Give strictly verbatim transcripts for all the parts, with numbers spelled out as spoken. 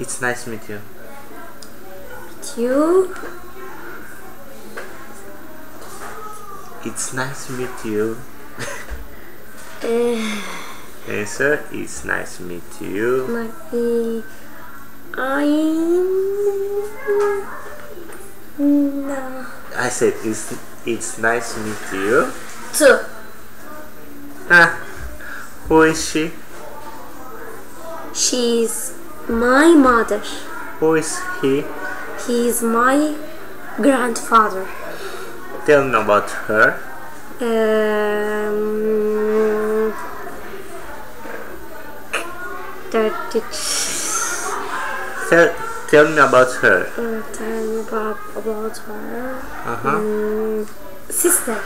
It's nice to meet you. Meet you. It's nice to meet you. uh, Answer. It's nice to meet you. My, I. No. I said it's it's nice to meet you. Two. Ah, who is she? She's my mother. Who is he? He's my grandfather. Tell me about her. Um, thirty. Tell tell me about her. Uh, tell me about, about her. Uh huh. Um, sister.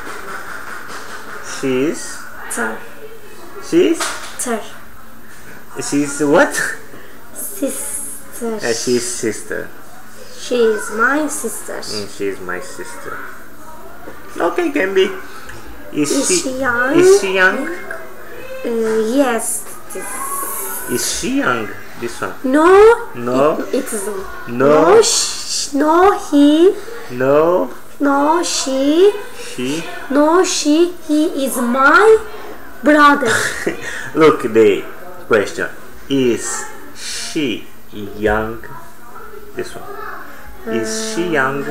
She's Sir. she's Sir. she's what? Sister. Uh, she's sister. She's my sister. Mm, she's my sister. Okay, can be. Is, Is she, she young? Is she young? Uh, yes. Is she young? This one. No. No. It, it isn't. No. No. Sh no. He. No. No. She. She. No. She. He is my brother. Look the question. Is she young? This one. Is she young?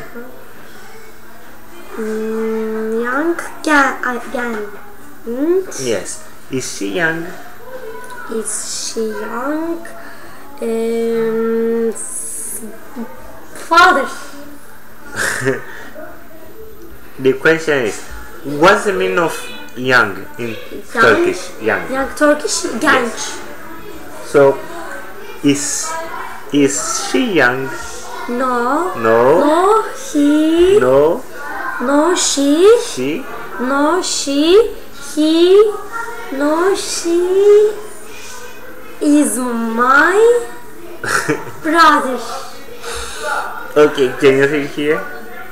Mm, young again. Again. Hmm? Yes. Is she young? Is she young? Um, father. The question is, what's the meaning of young in Young? Turkish? Young. Young Turkish. Genç. So, is is she young? No. No. No. He. No. No. She. She. No. She. He. No. She is my brother. Okay, can you read here?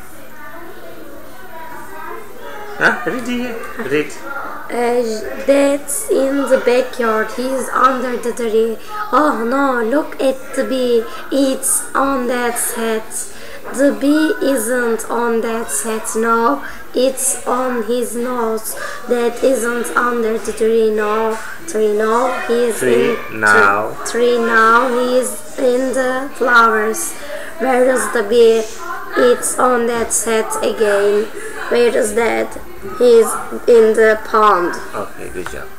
Huh? Read here. Read. Uh, that's in the backyard. He's under the tree. Oh no, look at the bee. It's on that set. The bee isn't on that set, no. It's on his nose. That isn't under the tree, no. Tree, no. He's Tree in now. Tree now. He's in the flowers. Where is the bee? It's on that set again. Where is that? He's in the pond. Okay, good job.